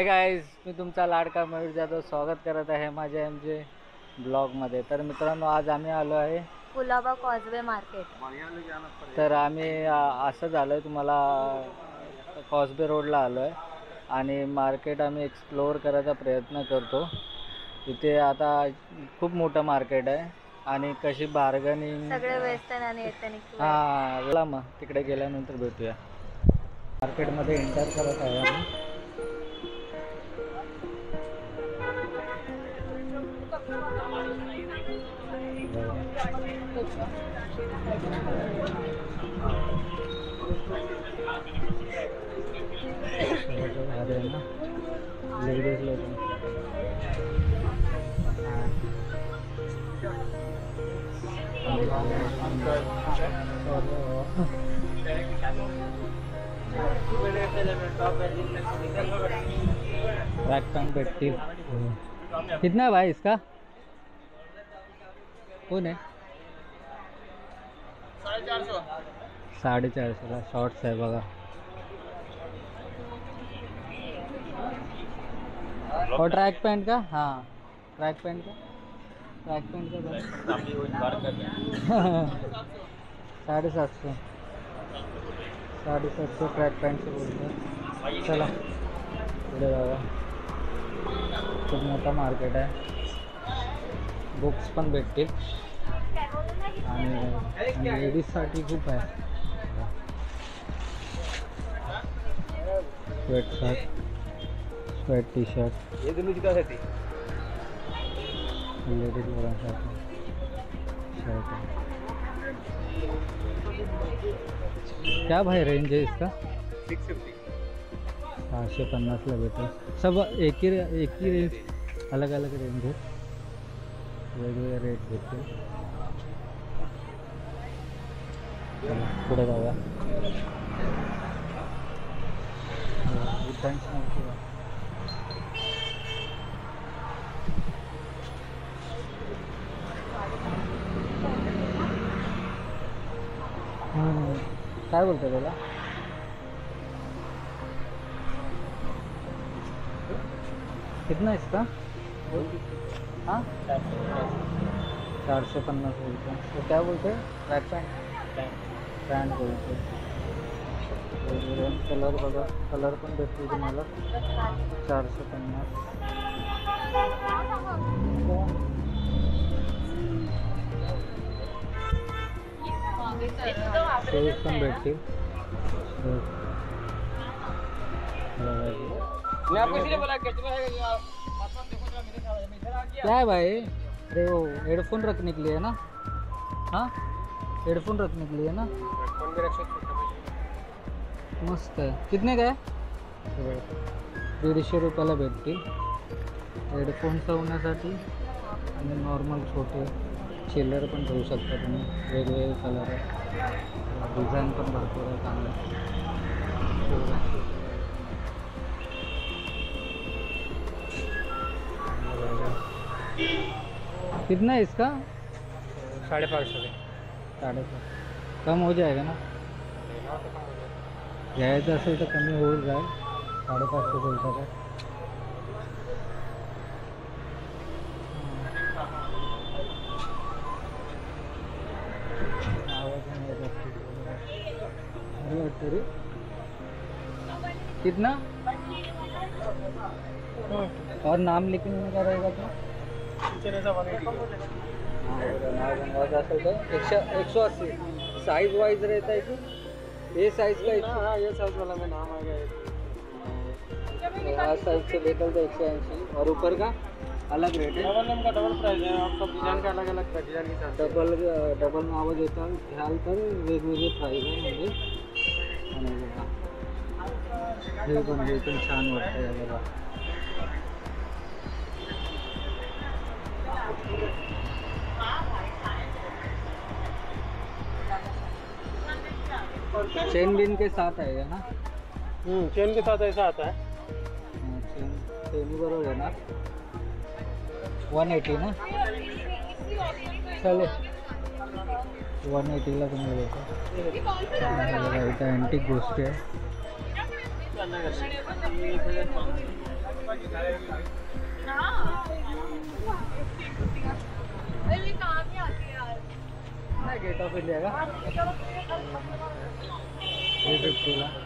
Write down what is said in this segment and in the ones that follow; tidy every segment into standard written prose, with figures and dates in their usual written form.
Hi guys, मी तुमचा लाडका मयूर जाधव स्वागत करत आहे माझ्या MJ ब्लॉगमध्ये। तर मित्रांनो, आज आम्ही आलो आहे कुलाबा कॉजवे मार्केट। तर आम्ही असं झालं तुम्हाला कॉजवे रोडला आलो आहे आणि मार्केट आम्ही एक्सप्लोअर करायचा प्रयत्न करतो। इथे आता खूप मोठं मार्केट आहे आणि कशी बार्गेनिंग सगळे वेस्टर्न आणि एथनिक। हां, मग तिकडे गेल्यानंतर भेटूया। मार्केटमध्ये एंटर करत आहे आम्ही। अरे ना लेडीज लोग ट्रैक पैंट पेटी कितना है भाई इसका? कौन है? 450 का शॉर्ट्स है बघा। और ट्रैक पैंट का? हाँ, ट्रैक पैंट का 750 750 ट्रैक पैंट से बोलते हैं। चला पुढे जाऊया। खूप मोठा मार्केट आहे, बुक्स पण भेटतील आणि लेडीजसाठी खूप आहे। Sweat shirt, sweat T shirt, ये दोनों कितना है? लेडीज लोकांसाठी शर्ट है। क्या भाई रेंज है इसका? 650। 650 ला भेटेल। सब एक ही रेंज, अलग अलग रेंज है, वेगवेगळे रेट भेटतील। पुढे जाऊया। काय बोलतो त्याला? कितना है इसका? हाँ, 450 बोलते। तो क्या बोलते हैं? ट्रैक पैंट बोलते। कलर बघा, कलर पण भेटतील तुम्हाला। 450 शूज पण भेटतील। क्या है भाई? अरे वो हेडफोन रखने के लिए है ना? हाँ, हेडफोन रखने के लिए है ना? मस्त आहे। कितने का आहे? 150 रुपयाला भेटतील हेडफोन लावण्यासाठी आणि नॉर्मल छोटे चिल्लर पण ठेवू शकता तुम्ही। वेगवेगळे कलर आहे, डिझाईन पण भरपूर आहे चांगलं। कितना है इसका? 550। 550 कम हो जाएगा ना? घ्यायचं असेल तर कमी होईल जाईल। 550 बोलता का? कितना? और नाम लिखने का रहेगा तो? हाँ, 180 साइज वाइज रहता है कि ये साइज का? हाँ, ये साइज वाला में नाम आ गया है। साइज से लेकर तो 180 और ऊपर का अलग रेट है। डबल नेम का डबल प्राइस है। आप सब डिजाइन का अलग अलग डिजाइन के साथ डबल नाव देता घ्याल तर वेगवेगळे प्राइस आहे म्हणजे। आणि बघा हे पण छान वाटतं बघा। चेन बिन के साथ आएगा ना? चेन के साथ ऐसा आता है। चेन बरोबर है ना? 180 ना? चले 180ला तुम्ही देतो। इथं अँटिक गोष्टी आहे। गेट ऑफ इंडिया का 350 ला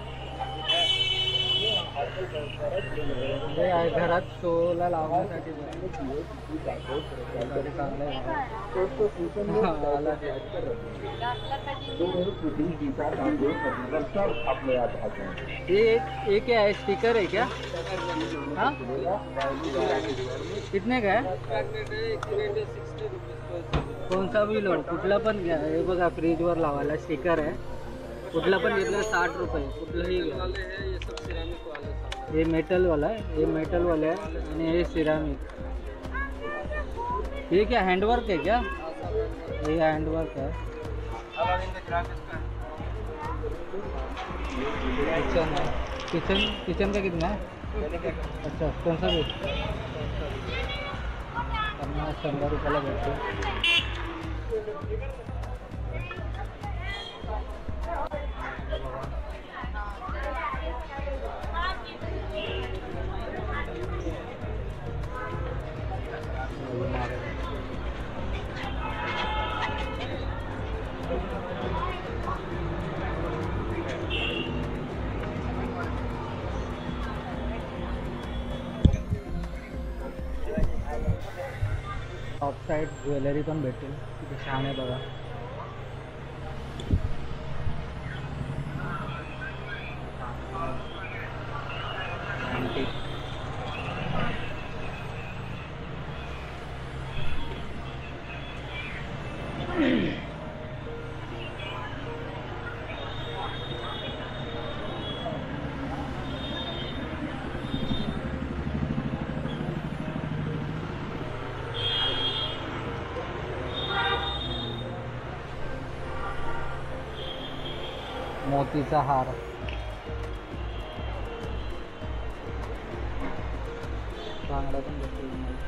हे आहे घरात शोला लावण्यासाठी चांगलं आहे. आला ते. ये क्या है, स्टिकर है क्या? हाँ कितने का है? कौन सा भी लो, कुठला पण घ्या. हे बघा फ्रीजवर लावायला स्टिकर आहे. कुठला पण घेतलं 60 रुपये. कुठलंही घ्या. ये मेटल वाला है, ये मेटल वाला है आणि हे सिरामिक. ये क्या हैंडवर्क है क्या? ये हैंडवर्क है. किचन है. किचन का कितना है? अच्छा कौन सा भी 50-100 रुपयाला भेटतो. टॉप साइड ज्वेलरी पण भेटेल. किती छान आहे बघा. अँटिक. मोतीचा हार. चांगला पण भेटेल.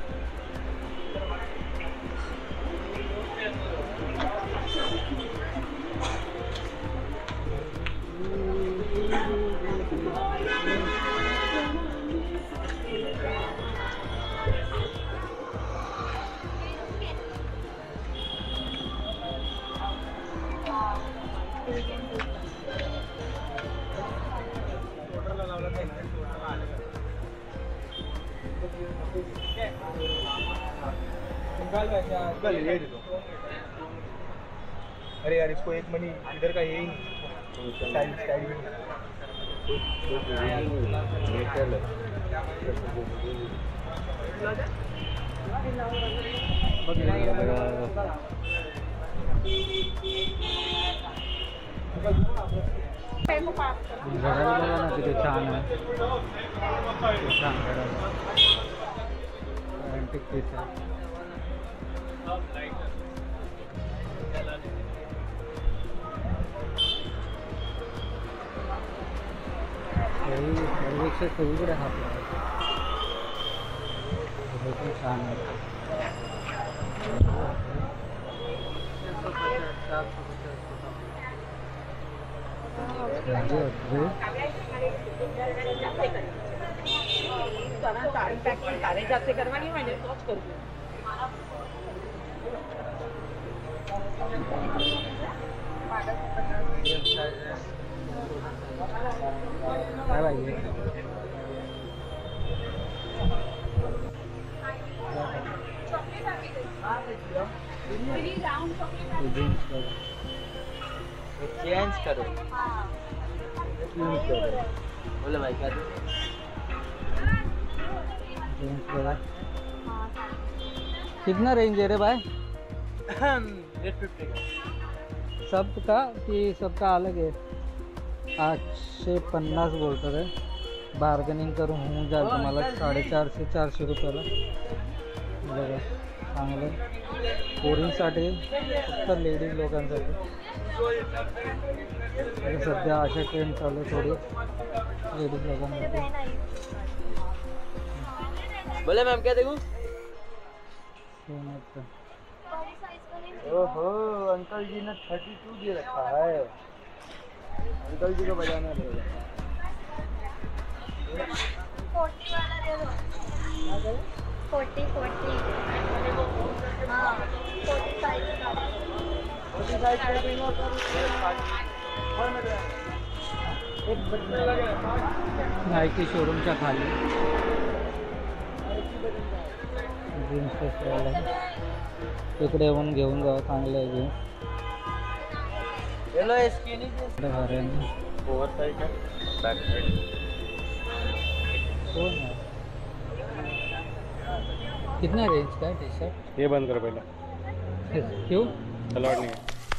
अरे यार इसको एक मनी इधर का यही स्टाइल घराला बघा ना किती छान आहे. छान घराला अँटिक पीस आहे. सर्वेक्षा सगळीकडे हा हे पण छान आहे. जाते करवानी मैंने सोच कर काय पाहिजे? चेंज करो. बोले भाई क्या कितना रेंज है रे भाई? 850 का. सबका कि सबका अलग है? 850 बोलतात आहे. बार्गेनिंग करून होऊन जाईल तुम्हाला 450-400 रुपयाला. बघा चांगलं. पोरींसाठी फक्त लेडीज लोकांसाठी. सध्या अशा ट्रेंड चालू आहे थोडी लेडीज लोकांसाठी. बोले मैम क्या देखूं? ओहो अंकल जी ने 32 दे रखा है. अंकल जी को बजाना पड़ेगा. 40 वाला दे दो 40 हाँ 45 नायकी शोरूमच्या खाली जीन्सचं स्टॉल आहे. तिकडे येऊन घेऊन जावं, चांगलं आहे जीन्स. ओवर साइज है बैक साइड. हो ना. कितना रेंज का है टी शर्ट? ये बंद कर पहले. क्यों? अलाउड नहीं है.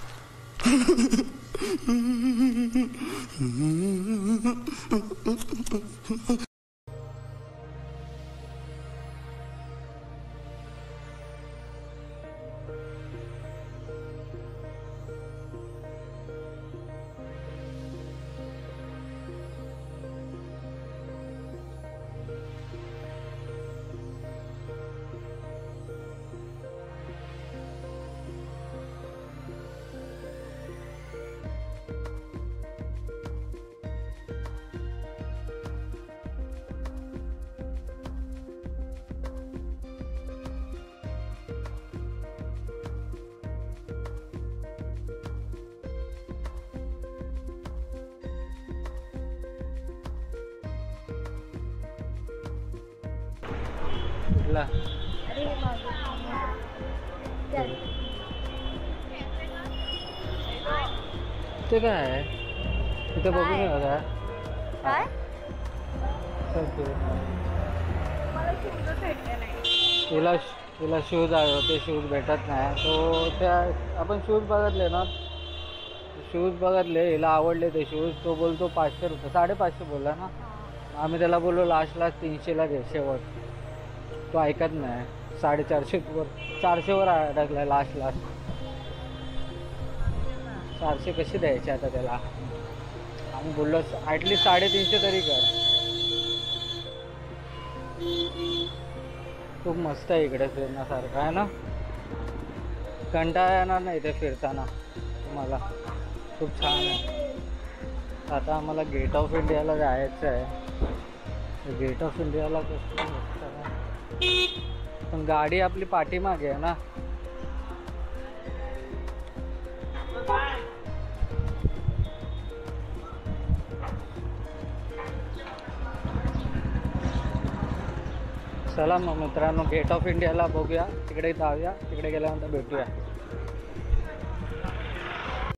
कुठला? अरे मागे चल ते काय आहे तिथे बघू काय? नका का? काय चल ते. मला शूजच भेटले नाही. तिला शूज हवे होते, शूज भेटत नाही. तो त्या आपण शूज बघितले ना, शूज बघितले, हिला आवडले ते शूज. तो बोलतो 500 रुपये, 550 बोलला ना. आम्ही त्याला बोललो लास्टला 300ला घे शेवट. तो ऐकत नाही. 450 वर अडकला लास्ट. 400 कशी द्यायचे आता त्याला? आम्ही बोललो ॲटलिस्ट 350 तरी कर. खूप मस्त आहे इकडे फिरण्यासारखं आहे ना. कंटाळा येणार नाही इथे फिरताना तुम्हाला. खूप छान आहे. आता आम्हाला गेट ऑफ इंडियाला जायचं आहे. गेट ऑफ इंडियाला कसं मस्त आहे. पण गाडी आपली पाठीमागे आहे ना. चला मग मित्रांनो, गेट ऑफ इंडियाला बघूया, तिकडे जाऊया, तिकडे गेल्यानंतर भेटूया.